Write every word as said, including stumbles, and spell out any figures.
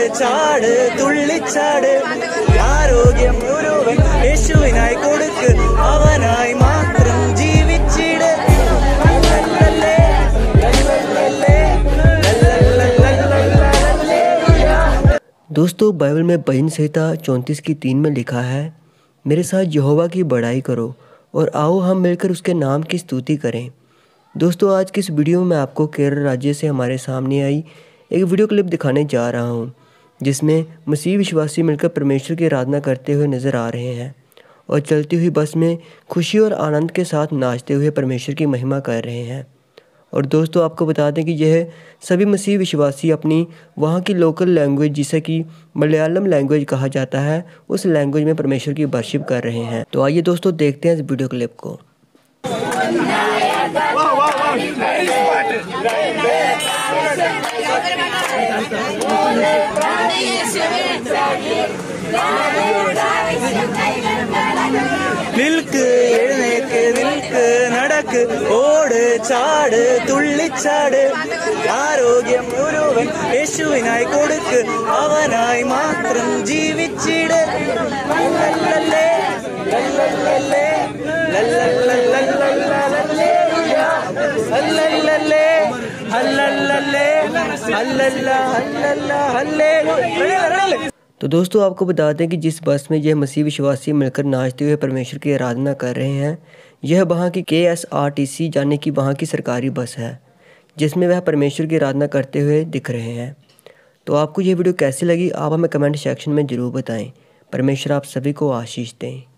ചാട് തുള്ളിച്ചാട് ആരോഗ്യം മുഴുവൻ യേശുവിനായി കൊടുക്ക് അവനായി മാത്രം ജീവിച്ചിട്. दोस्तों बाइबल में भजन संहिता चौंतीस की तीन में लिखा है, मेरे साथ यहोवा की बड़ाई करो और आओ हम मिलकर उसके नाम की स्तुति करें। दोस्तों आज की इस वीडियो में मैं आपको केरल राज्य से हमारे सामने आई एक वीडियो क्लिप दिखाने जा रहा हूं, जिसमें मसीह विश्वासी मिलकर परमेश्वर की आराधना करते हुए नज़र आ रहे हैं और चलती हुई बस में खुशी और आनंद के साथ नाचते हुए परमेश्वर की महिमा कर रहे हैं। और दोस्तों आपको बता दें कि यह सभी मसीह विश्वासी अपनी वहाँ की लोकल लैंग्वेज, जिसे कि मलयालम लैंग्वेज कहा जाता है, उस लैंग्वेज में परमेश्वर की वर्शिप कर रहे हैं। तो आइए दोस्तों देखते हैं इस वीडियो क्लिप को। നിൽക്ക് എഴുന്നേക്ക് നിൽക്ക് നടക്ക് ഓട് ചാട് തുള്ളിച്ചാട് ആരോഗ്യം മുഴുവൻ യേശുവിനായി കൊടുക്ക് അവനായി മാത്രം ജീവിച്ചിട്. ലല്ലല്ലേ ലല്ലല്ലേ ലല്ലല്ലേ ഹല്ലല്ലേ ഹല്ലല്ലേ ഹല്ലല്ല ഹല്ലല്ല ഹല്ലേലൂയ। तो दोस्तों आपको बता दें कि जिस बस में यह मसीह विश्वासी मिलकर नाचते हुए परमेश्वर की आराधना कर रहे हैं, यह वहाँ की के एस आर टी सी यानी कि वहाँ की सरकारी बस है, जिसमें वह परमेश्वर की आराधना करते हुए दिख रहे हैं। तो आपको यह वीडियो कैसी लगी आप हमें कमेंट सेक्शन में ज़रूर बताएं। परमेश्वर आप सभी को आशीष दें।